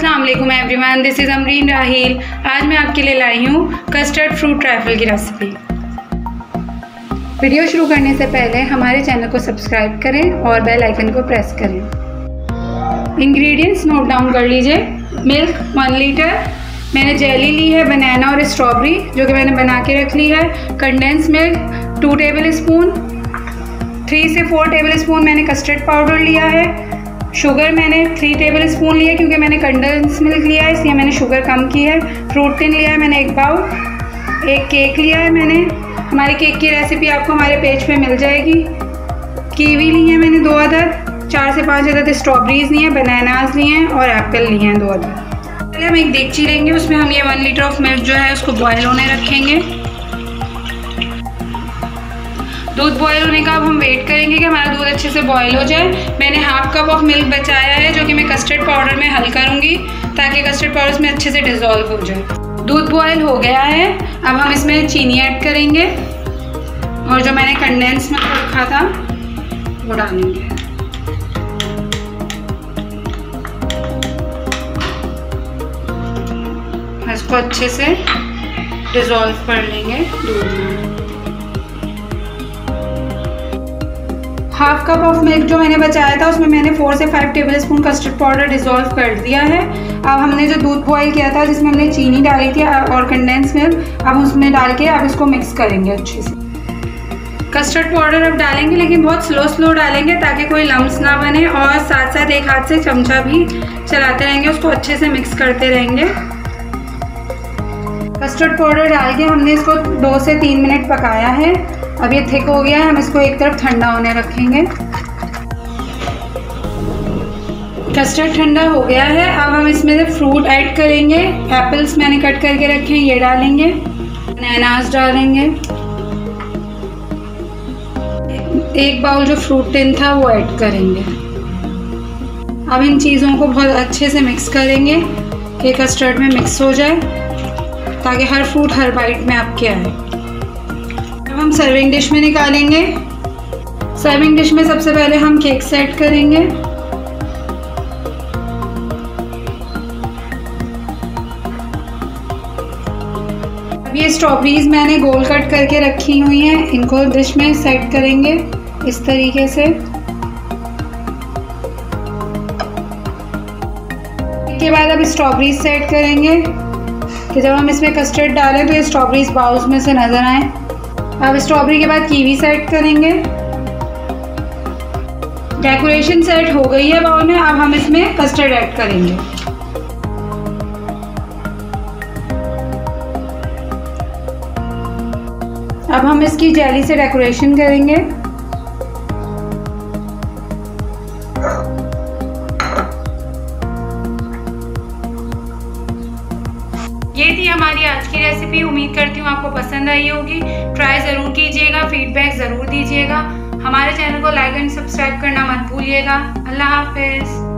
अस्सलाम वालेकुम everyone, this is Amreen Raheel. आज मैं आपके लिए लाई हूँ कस्टर्ड फ्रूट ट्रैफल की रेसिपी। वीडियो शुरू करने से पहले हमारे चैनल को सब्सक्राइब करें और बेल आइकन को प्रेस करें। इंग्रेडिएंट्स नोट डाउन कर लीजिए। मिल्क 1 लीटर, मैंने जेली ली है बनाना और स्ट्रॉबेरी जो कि मैंने बना के रख ली है। कंडेंस मिल्क 2 टेबल स्पून, 3 से 4 टेबल स्पून मैंने कस्टर्ड पाउडर लिया है। शुगर मैंने 3 टेबल स्पून लिया क्योंकि मैंने कंडेंस मिल्क लिया है इसलिए मैंने शुगर कम की है। फ्रूट टिन लिया है मैंने 1 बाउल। एक केक लिया है मैंने। हमारे केक की रेसिपी आपको हमारे पेज पे मिल जाएगी। कीवी ली है मैंने 2 अदद, 4 से 5 अदद स्ट्रॉबेरीज ली हैं, बनानास लिए हैं और एप्पल लिए हैं 2 अदद। पहले हम एक देगची लेंगे, उसमें हम ये 1 लीटर ऑफ मिल्क जो है उसको बॉयल होने रखेंगे। दूध बॉयल होने का अब हम वेट करेंगे कि हमारा दूध अच्छे से बॉयल हो जाए। मैंने हाफ कप ऑफ मिल्क बचाया है जो कि मैं कस्टर्ड पाउडर में हल करूँगी ताकि कस्टर्ड पाउडर इसमें अच्छे से डिज़ोल्व हो जाए। दूध बॉयल हो गया है, अब हम इसमें चीनी ऐड करेंगे और जो मैंने कंडेंस मिल्क रखा था वो डालेंगे। इसको अच्छे से डिज़ोल्व कर लेंगे दूध में। हाफ कप ऑफ मिल्क जो मैंने बचाया था उसमें मैंने 4 से 5 table spoon custard powder dissolve कर दिया है। अब हमने जो दूध बॉयल किया था जिसमें हमने चीनी डाली थी और कंडेंस मिल्क अब उसमें डाल के अब इसको मिक्स करेंगे अच्छे से। कस्टर्ड पाउडर अब डालेंगे लेकिन बहुत स्लो डालेंगे ताकि कोई लम्स ना बने और साथ साथ एक हाथ से चमचा भी चलाते रहेंगे, उसको अच्छे से मिक्स करते रहेंगे। कस्टर्ड पाउडर डाल के हमने इसको 2 से 3 मिनट पकाया है। अब ये थिक हो गया है, हम इसको एक तरफ ठंडा होने रखेंगे। कस्टर्ड ठंडा हो गया है, अब हम इसमें से फ्रूट ऐड करेंगे। एप्पल्स मैंने कट करके रखे हैं, ये डालेंगे। बनानास डालेंगे। 1 बाउल जो फ्रूट टिन था वो ऐड करेंगे। अब इन चीज़ों को बहुत अच्छे से मिक्स करेंगे कि कस्टर्ड में मिक्स हो जाए ताकि हर फ्रूट हर बाइट में आपके आए। अब हम सर्विंग डिश में निकालेंगे। सर्विंग डिश में सबसे पहले हम केक सेट करेंगे। अब ये स्ट्रॉबेरीज मैंने गोल कट करके रखी हुई हैं, इनको डिश में सेट करेंगे इस तरीके से। इसके बाद अब स्ट्रॉबेरीज सेट करेंगे कि जब हम इसमें कस्टर्ड डालें तो ये स्ट्रॉबेरीज बाउल्स में से नज़र आए। अब स्ट्रॉबेरी के बाद कीवी सेट करेंगे। डेकोरेशन सेट हो गई है बाउल में, अब हम इसमें कस्टर्ड ऐड करेंगे। अब हम इसकी जेली से डेकोरेशन करेंगे। ये थी हमारी आज की रेसिपी। उम्मीद करती हूँ आपको पसंद आई होगी। ट्राई ज़रूर कीजिएगा, फीडबैक ज़रूर दीजिएगा। हमारे चैनल को लाइक एंड सब्सक्राइब करना मत भूलिएगा। अल्लाह हाफिज़।